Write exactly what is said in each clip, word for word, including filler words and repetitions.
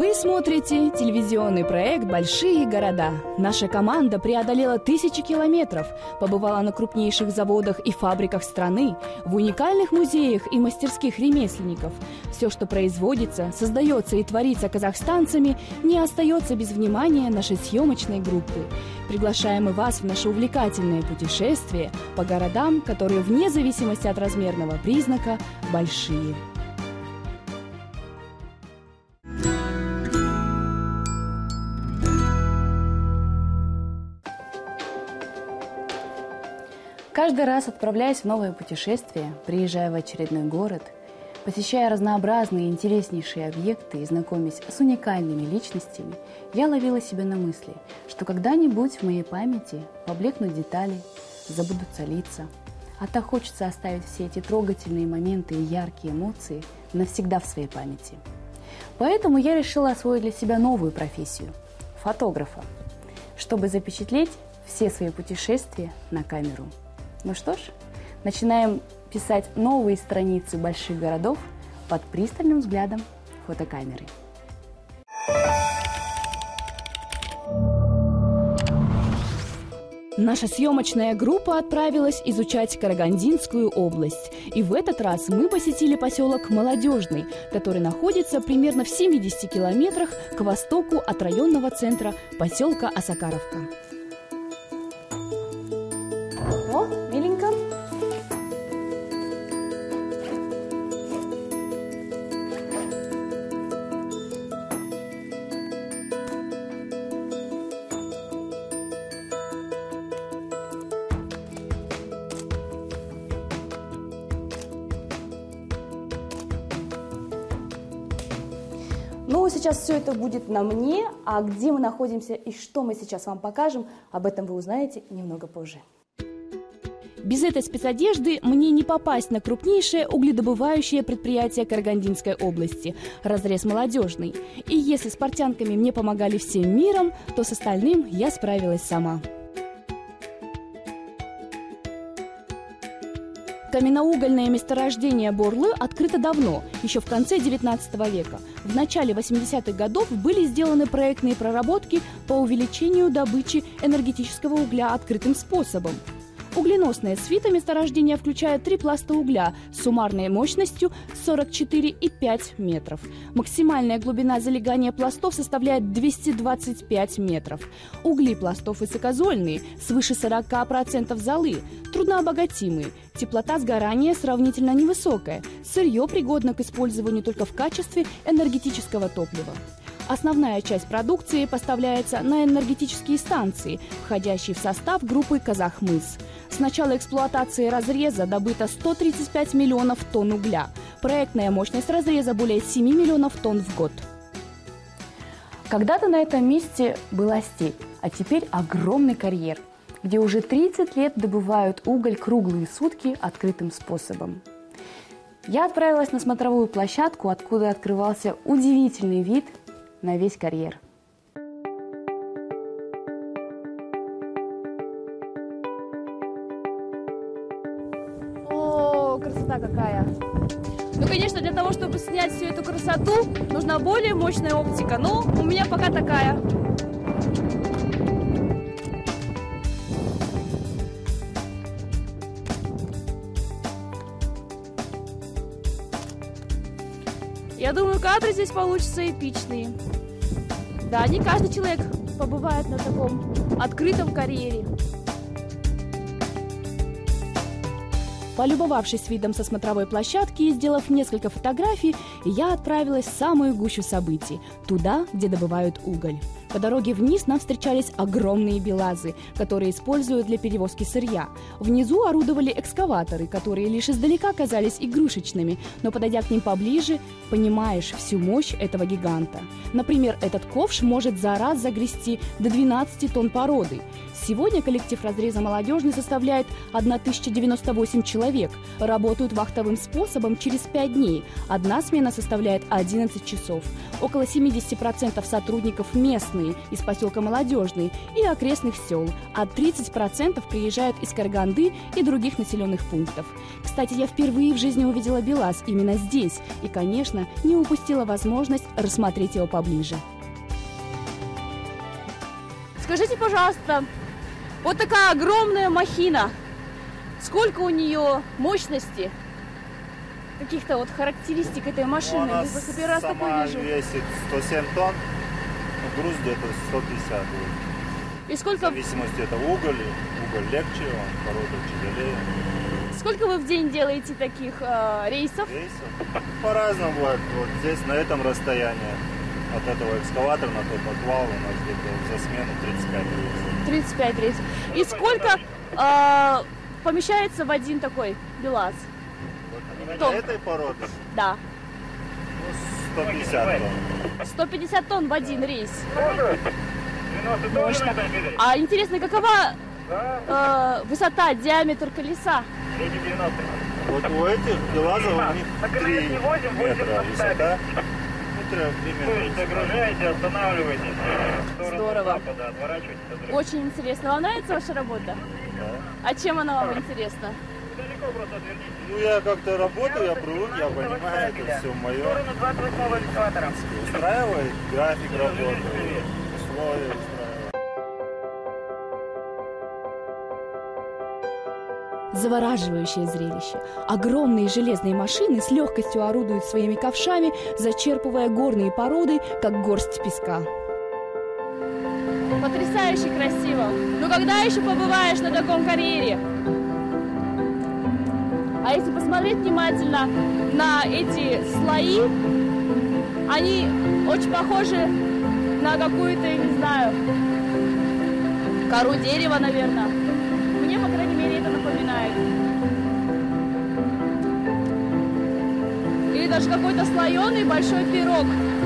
Вы смотрите телевизионный проект «Большие города». Наша команда преодолела тысячи километров, побывала на крупнейших заводах и фабриках страны, в уникальных музеях и мастерских ремесленников. Все, что производится, создается и творится казахстанцами, не остается без внимания нашей съемочной группы. Приглашаем и вас в наше увлекательное путешествие по городам, которые вне зависимости от размерного признака большие. Каждый раз, отправляясь в новое путешествие, приезжая в очередной город, посещая разнообразные интереснейшие объекты и знакомясь с уникальными личностями, я ловила себя на мысли, что когда-нибудь в моей памяти поблекнут детали, забудутся лица, а так хочется оставить все эти трогательные моменты и яркие эмоции навсегда в своей памяти. Поэтому я решила освоить для себя новую профессию – фотографа, чтобы запечатлеть все свои путешествия на камеру. Ну что ж, начинаем писать новые страницы больших городов под пристальным взглядом фотокамеры. Наша съемочная группа отправилась изучать Карагандинскую область. И в этот раз мы посетили поселок Молодежный, который находится примерно в семидесяти километрах к востоку от районного центра поселка Осакаровка. О, миленько. Ну, сейчас все это будет на мне, а где мы находимся и что мы сейчас вам покажем, об этом вы узнаете немного позже. Без этой спецодежды мне не попасть на крупнейшее угледобывающее предприятие Карагандинской области – разрез Молодежный. И если с портянками мне помогали всем миром, то с остальным я справилась сама. Каменноугольное месторождение Борлы открыто давно, еще в конце девятнадцатого века. В начале восьмидесятых годов были сделаны проектные проработки по увеличению добычи энергетического угля открытым способом. Угленосная свита месторождения включает три пласта угля с суммарной мощностью сорок четыре и пять метров. Максимальная глубина залегания пластов составляет двести двадцать пять метров. Угли пластов высокозольные, свыше сорока процентов золы, труднообогатимые. Теплота сгорания сравнительно невысокая. Сырье пригодно к использованию только в качестве энергетического топлива. Основная часть продукции поставляется на энергетические станции, входящие в состав группы «Казахмыс». С начала эксплуатации разреза добыто сто тридцать пять миллионов тонн угля. Проектная мощность разреза более семи миллионов тонн в год. Когда-то на этом месте была степь, а теперь огромный карьер, где уже тридцать лет добывают уголь круглые сутки открытым способом. Я отправилась на смотровую площадку, откуда открывался удивительный вид на весь карьер. О, красота какая! Ну, конечно, для того, чтобы снять всю эту красоту, нужна более мощная оптика, но у меня пока такая. Я думаю, кадры здесь получатся эпичные. Да, не каждый человек побывает на таком открытом карьере. Полюбовавшись видом со смотровой площадки и сделав несколько фотографий, я отправилась в самую гущу событий, туда, где добывают уголь. По дороге вниз нам встречались огромные белазы, которые используют для перевозки сырья. Внизу орудовали экскаваторы, которые лишь издалека казались игрушечными, но, подойдя к ним поближе, понимаешь всю мощь этого гиганта. Например, этот ковш может за раз загрести до двенадцати тонн породы. Сегодня коллектив разреза «Молодежный» составляет тысячу девяносто восемь человек. Работают вахтовым способом через пять дней. Одна смена составляет одиннадцать часов. Около семидесяти процентов сотрудников местные. местные из поселка Молодежный и окрестных сел, а тридцать процентов приезжают из Караганды и других населенных пунктов. Кстати, я впервые в жизни увидела БелАЗ именно здесь и, конечно, не упустила возможность рассмотреть его поближе. Скажите, пожалуйста, вот такая огромная махина, сколько у нее мощности? Каких-то вот характеристик этой машины? Ну, она первый раз такой вижу. Весит сто семь тонн, груз где-то сто пятьдесят будет. И сколько... В зависимости это уголь, уголь легче, он порода тяжелее. Сколько вы в день делаете таких э, рейсов? Рейсов? По-разному бывает. Вот здесь, на этом расстоянии, от этого экскаватора на тот отвал, у нас где-то за смену тридцать пять рейсов. тридцать пять рейсов. И сколько э, помещается в один такой БелАЗ? Вот, этой породы? Да. Ну, сто пятьдесят тонн. сто пятьдесят тонн в один рейс. Мощно. А интересно, какова э, высота, диаметр колеса? Вот у этих БелАЗов у них три метра высота. Загружаете, останавливаетесь. Здорово. Очень интересно. Вам нравится ваша работа? Да. А чем она вам интересна? Ну, я как-то работаю, я привык, я понимаю, это все мое. Устраивает график работы, условия устраивает. Завораживающее зрелище. Огромные железные машины с легкостью орудуют своими ковшами, зачерпывая горные породы, как горсть песка. Потрясающе красиво. Но когда еще побываешь на таком карьере? А если посмотреть внимательно на эти слои, они очень похожи на какую-то, я не знаю, кору дерева, наверное. Мне, по крайней мере, это напоминает. Или даже какой-то слоеный большой пирог.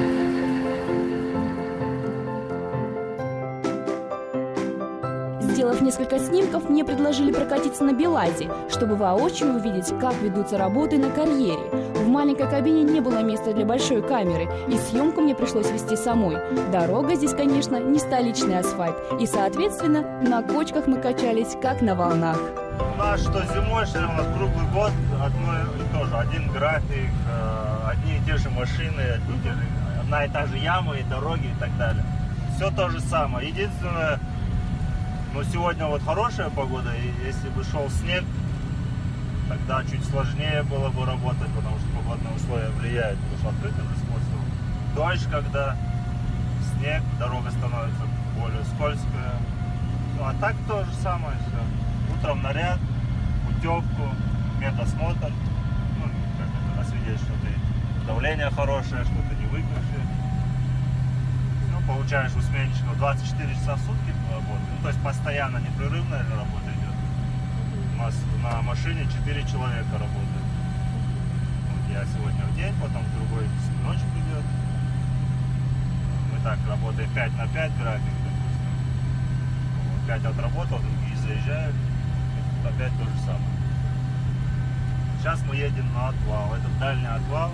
Сделав несколько снимков, мне предложили прокатиться на БелАЗе, чтобы воочию увидеть, как ведутся работы на карьере. В маленькой кабине не было места для большой камеры, и съемку мне пришлось вести самой. Дорога здесь, конечно, не столичный асфальт, и, соответственно, на кочках мы качались, как на волнах. У нас что зимой, что у нас круглый год одно и то же, один график, одни и те же машины, одни и те же, одна и та же яма и дороги и так далее. Все то же самое. Единственное, но сегодня вот хорошая погода, и если бы шел снег, тогда чуть сложнее было бы работать, потому что погодные условия влияют, потому что открытый способ. Дождь, когда снег, дорога становится более скользкая. Ну а так то же самое все. Утром наряд, путевку, медосмотр, ну, как это освидеть, что ты давление хорошее, что ты не выпивший. Ну, получаешь у сменщиков двадцать четыре часа в сутки работы. Ну, то есть постоянно непрерывная работа идет. У нас на машине четыре человека работают. Вот я сегодня в день, потом другой ночью придет. Мы так работаем пять на пять график, допустим. Вот, пять отработал, другие заезжают. Опять то же самое. Сейчас мы едем на отвал. Это дальний отвал.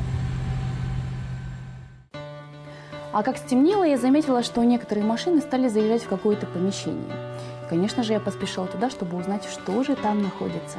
А как стемнело, я заметила, что некоторые машины стали заезжать в какое-то помещение. Конечно же, я поспешила туда, чтобы узнать, что же там находится.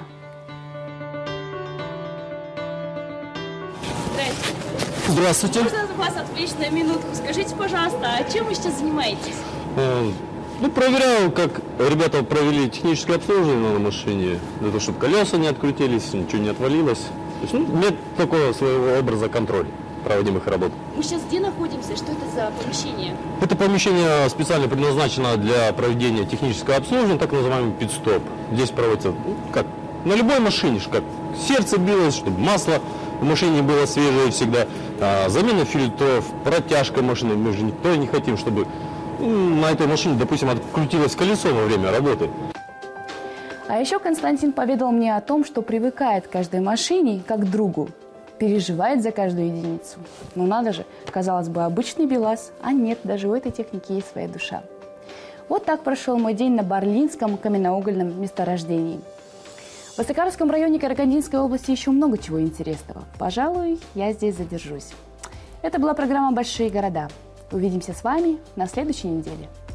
Здравствуйте. Здравствуйте. Можно вас отвлечь на минутку? Скажите, пожалуйста, а чем вы сейчас занимаетесь? Э, ну, проверяю, как ребята провели техническое обслуживание на машине, для того, чтобы колеса не открутились, ничего не отвалилось. То есть, ну, нет такого своего образа контроля проводимых работ. Мы сейчас где находимся? Что это за помещение? Это помещение специально предназначено для проведения технического обслуживания, так называемый пит-стоп. Здесь проводится, ну, как на любой машине, как сердце билось, чтобы масло в машине было свежее всегда, а, замена фильтров, протяжка машины. Мы же никто не хотим, чтобы ну, на этой машине, допустим, открутилось колесо во время работы. А еще Константин поведал мне о том, что привыкает к каждой машине как к другу. Переживает за каждую единицу. Ну надо же, казалось бы, обычный БелАЗ, а нет, даже у этой техники есть своя душа. Вот так прошел мой день на Барлинском каменноугольном месторождении. В Высокаровском районе Карагандинской области еще много чего интересного. Пожалуй, я здесь задержусь. Это была программа «Большие города». Увидимся с вами на следующей неделе.